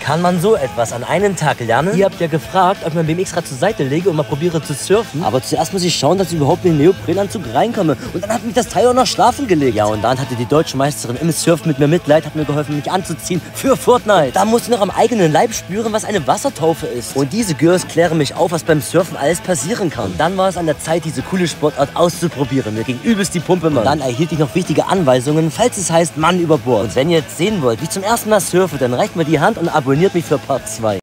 Kann man so etwas an einem Tag lernen? Ihr habt ja gefragt, ob ich mein BMX-Rad zur Seite lege und mal probiere zu surfen. Aber zuerst muss ich schauen, dass ich überhaupt in den Neoprenanzug reinkomme. Und dann hat mich das Teil auch noch schlafen gelegt. Ja, und dann hatte die deutsche Meisterin im Surfen mit mir Mitleid, hat mir geholfen, mich anzuziehen für Fortnite. Da musste ich noch am eigenen Leib spüren, was eine Wassertaufe ist. Und diese Girls klären mich auf, was beim Surfen alles passieren kann. Und dann war es an der Zeit, diese coole Sportart auszuprobieren. Mir ging übelst die Pumpe, Mann. Und dann erhielt ich noch wichtige Anweisungen, falls es heißt, Mann über Bord. Und wenn ihr jetzt sehen wollt, wie ich zum ersten Mal surfe, dann reicht mir die Hand und abonniert mich für Part 2.